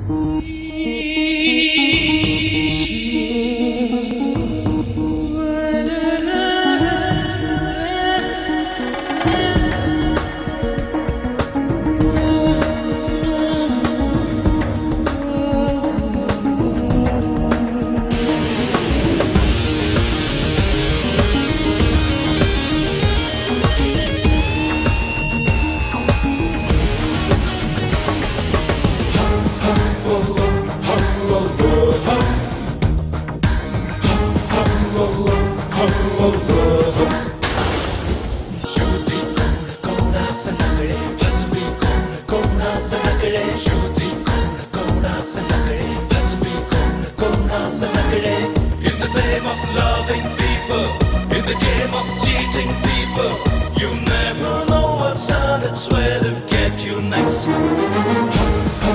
In the name of loving people, in the game of cheating people, you never know what's on its way to get you next.